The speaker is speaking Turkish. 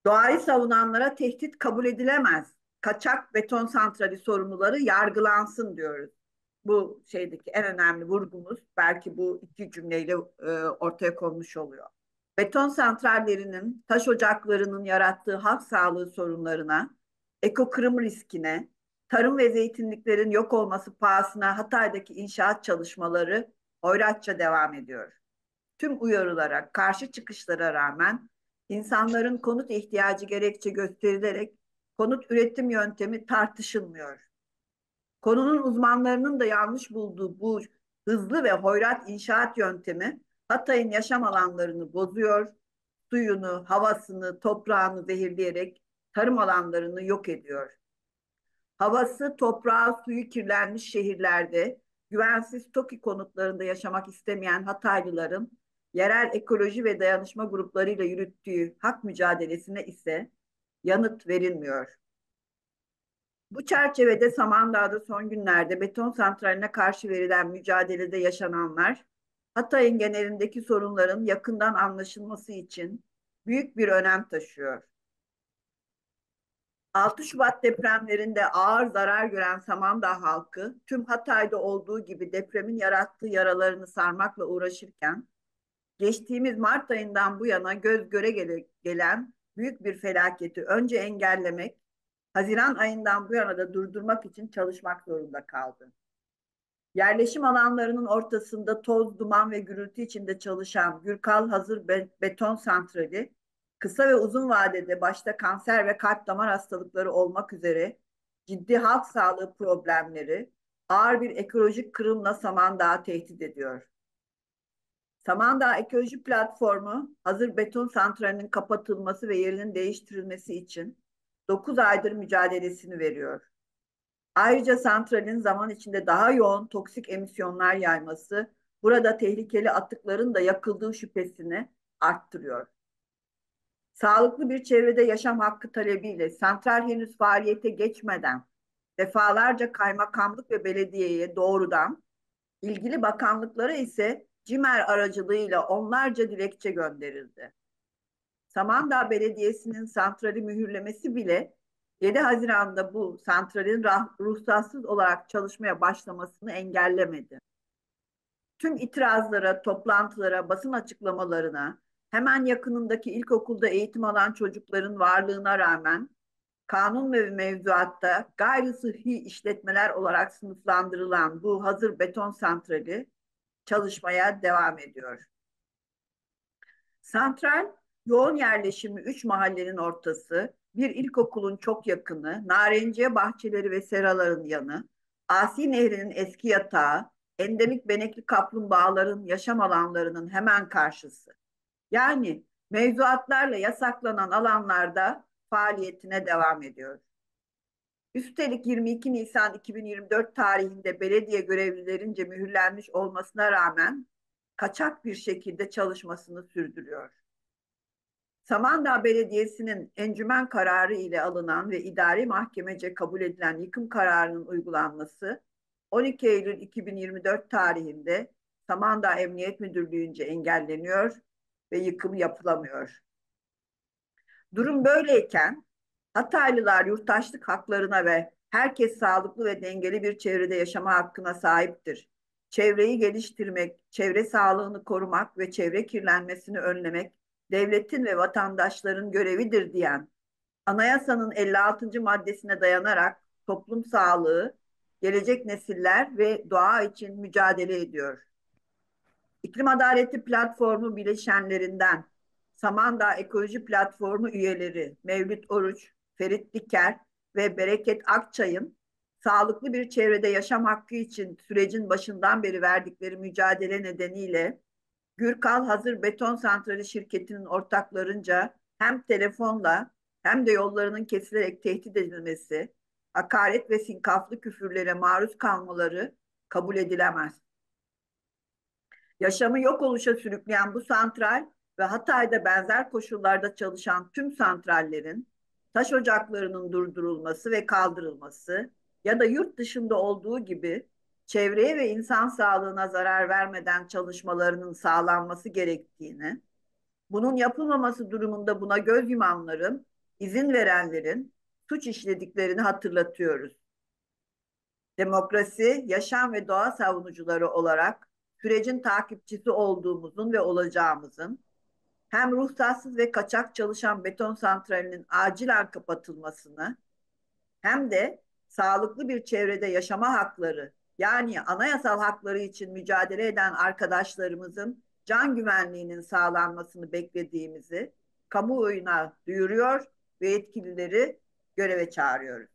Doğayı savunanlara tehdit kabul edilemez. Kaçak beton santrali sorumluları yargılansın diyoruz. Bu şeydeki en önemli vurgumuz belki bu iki cümleyle ortaya konmuş oluyor. Beton santrallerinin, taş ocaklarının yarattığı halk sağlığı sorunlarına, ekokırım riskine, tarım ve zeytinliklerin yok olması pahasına Hatay'daki inşaat çalışmaları hoyratça devam ediyor. Tüm uyarılara, karşı çıkışlara rağmen insanların konut ihtiyacı gerekçe gösterilerek konut üretim yöntemi tartışılmıyor. Konunun uzmanlarının da yanlış bulduğu bu hızlı ve hoyrat inşaat yöntemi Hatay'ın yaşam alanlarını bozuyor, suyunu, havasını, toprağını zehirleyerek tarım alanlarını yok ediyor. Havası, toprağı, suyu kirlenmiş şehirlerde, güvensiz TOKİ konutlarında yaşamak istemeyen Hataylıların yerel ekoloji ve dayanışma gruplarıyla yürüttüğü hak mücadelesine ise yanıt verilmiyor. Bu çerçevede Samandağ'da son günlerde beton santraline karşı verilen mücadelede yaşananlar, Hatay'ın genelindeki sorunların yakından anlaşılması için büyük bir önem taşıyor. 6 Şubat depremlerinde ağır zarar gören Samandağ halkı tüm Hatay'da olduğu gibi depremin yarattığı yaralarını sarmakla uğraşırken geçtiğimiz Mart ayından bu yana göz göre gelen büyük bir felaketi önce engellemek, Haziran ayından bu yana da durdurmak için çalışmak zorunda kaldı. Yerleşim alanlarının ortasında toz, duman ve gürültü içinde çalışan Gürkal Hazır Beton Santrali, kısa ve uzun vadede başta kanser ve kalp damar hastalıkları olmak üzere ciddi halk sağlığı problemleri, ağır bir ekolojik kırımla Samandağ'ı tehdit ediyor. Samandağ Ekoloji Platformu, Hazır Beton Santrali'nin kapatılması ve yerinin değiştirilmesi için 9 aydır mücadelesini veriyor. Ayrıca santralin zaman içinde daha yoğun toksik emisyonlar yayması burada tehlikeli atıkların da yakıldığı şüphesini arttırıyor. Sağlıklı bir çevrede yaşam hakkı talebiyle santral henüz faaliyete geçmeden defalarca kaymakamlık ve belediyeye doğrudan, ilgili bakanlıklara ise CİMER aracılığıyla onlarca dilekçe gönderildi. Samandağ Belediyesi'nin santrali mühürlemesi bile 7 Haziran'da bu santralin ruhsatsız olarak çalışmaya başlamasını engellemedi. Tüm itirazlara, toplantılara, basın açıklamalarına, hemen yakınındaki ilkokulda eğitim alan çocukların varlığına rağmen kanun ve mevzuatta gayri sıhhi işletmeler olarak sınıflandırılan bu hazır beton santrali çalışmaya devam ediyor. Santral, yoğun yerleşimi 3 mahallenin ortası, bir ilkokulun çok yakını, narenciye bahçeleri ve seraların yanı, Asi Nehri'nin eski yatağı, endemik benekli kaplumbağaların yaşam alanlarının hemen karşısı. Yani mevzuatlarla yasaklanan alanlarda faaliyetine devam ediyor. Üstelik 22 Nisan 2024 tarihinde belediye görevlilerince mühürlenmiş olmasına rağmen kaçak bir şekilde çalışmasını sürdürüyor. Samandağ Belediyesi'nin encümen kararı ile alınan ve idari mahkemece kabul edilen yıkım kararının uygulanması 12 Eylül 2024 tarihinde Samandağ Emniyet Müdürlüğü'nce engelleniyor ve yıkım yapılamıyor. Durum böyleyken Hataylılar yurttaşlık haklarına ve herkes sağlıklı ve dengeli bir çevrede yaşama hakkına sahiptir. Çevreyi geliştirmek, çevre sağlığını korumak ve çevre kirlenmesini önlemek devletin ve vatandaşların görevidir diyen Anayasanın 56. maddesine dayanarak toplum sağlığı, gelecek nesiller ve doğa için mücadele ediyor. İklim Adaleti Platformu bileşenlerinden Samandağ Ekoloji Platformu üyeleri Mevlüt Oruç, Ferit Diker ve Bereket Akçay'ın sağlıklı bir çevrede yaşam hakkı için sürecin başından beri verdikleri mücadele nedeniyle Gürkal Hazır Beton Santrali şirketinin ortaklarınca hem telefonla hem de yollarının kesilerek tehdit edilmesi, hakaret ve sinkaflı küfürlere maruz kalmaları kabul edilemez. Yaşamı yok oluşa sürükleyen bu santral ve Hatay'da benzer koşullarda çalışan tüm santrallerin taş ocaklarının durdurulması ve kaldırılması ya da yurt dışında olduğu gibi çevreye ve insan sağlığına zarar vermeden çalışmalarının sağlanması gerektiğini, bunun yapılmaması durumunda buna göz yumanların izin verenlerin suç işlediklerini hatırlatıyoruz. Demokrasi, yaşam ve doğa savunucuları olarak sürecin takipçisi olduğumuzun ve olacağımızın hem ruhsatsız ve kaçak çalışan beton santralinin acilen kapatılmasını hem de sağlıklı bir çevrede yaşama hakları, yani anayasal hakları için mücadele eden arkadaşlarımızın can güvenliğinin sağlanmasını beklediğimizi kamuoyuna duyuruyor ve yetkilileri göreve çağırıyoruz.